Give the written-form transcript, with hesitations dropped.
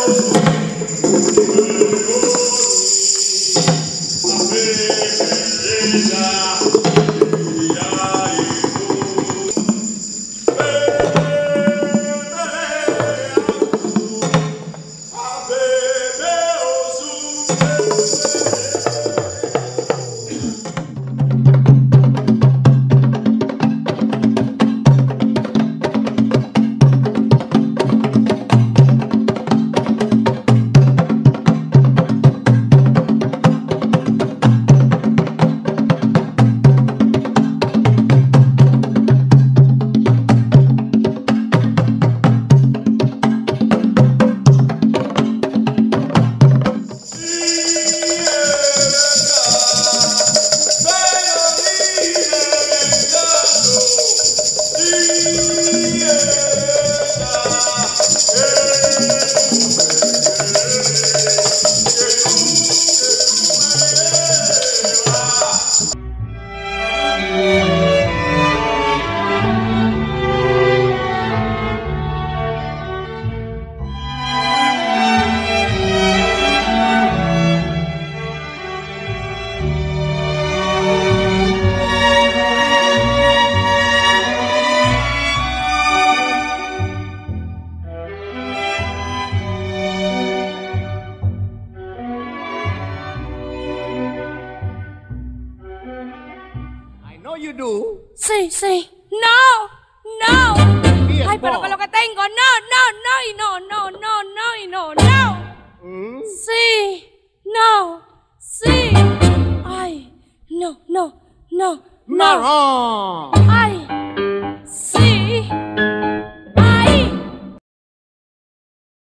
You do? Sí, sí. No, no. Yes, Ay, pero Bob. con lo que tengo. No, no, no y no, no, no, no y no, no. Sí, no, sí. Ay, no, no, no, no. No. Ay.